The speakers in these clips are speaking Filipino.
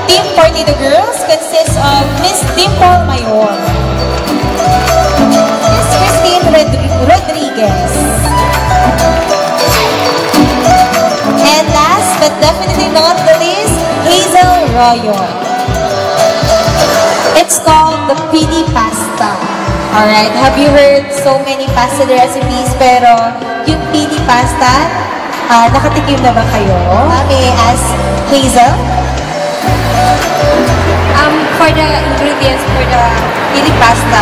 Team Partido Girls consists of Miss Dimple Mayor, Miss Christine Rodriguez, and last but definitely not the least, Hazel Royo. It's called the Pili Pasta. Alright, have you heard so many pasta recipes, pero yung Pili Pasta, nakatikim na ba kayo? May I ask Hazel? For the ingredients for the Pili Pasta,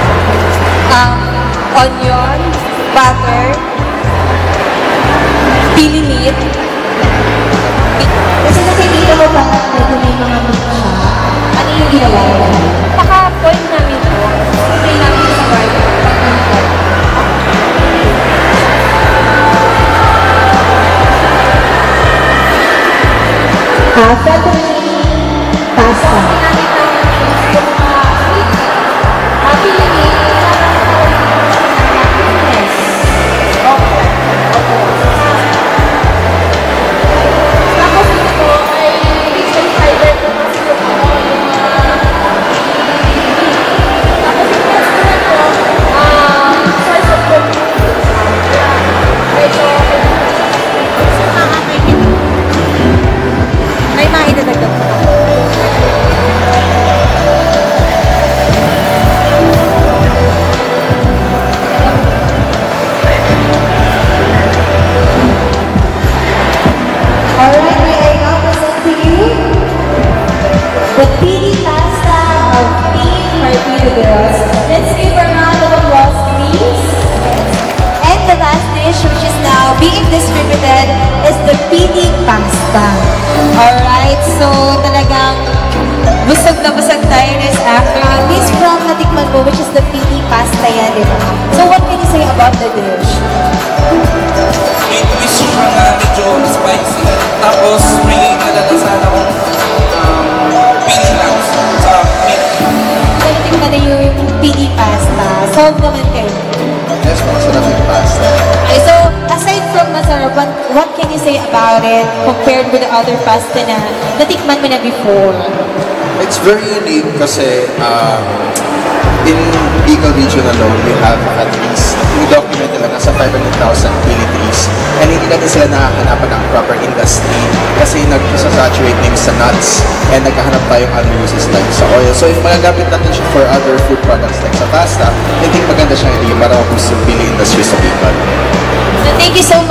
onion, butter, pili meat. Kasi dito ko pa, medyo may mga meat siya. Ano yung ginawa mo? Naka-point namin po. Spray namin sa garlic. Pasta. The Pili Pasta of Team Partido Girls. Let's give a round of applause, please. And the last dish, which is now being distributed, is the Pili Pasta. Alright, so talagang busog na busog tayo this afternoon. This from natikman mo, which is the Pili Pasta yan, di ba? So what can you say about the dish? It is medyo spicy. Tapos may nalalasan akong pili lang sa meat. Natikman na yung Pili Pasta. Solve naman kayo. Yes, masarap yung pasta. Okay, so aside from masarap, what can you say about it compared with the other pasta na natikman mo na before? It's very unique kasi in Bicol region alone, we have at least, i-document nila nasa 500,000 pili trees. And hindi natin sila nakahanapan ng proper industry kasi nag-saturate names sa nuts and naghahanap tayong other uses like sa oil. So if magagamit natin siya for other food products like sa pasta, I think maganda siya hindi para maboost yung pili industry sa Bicol. So thank you so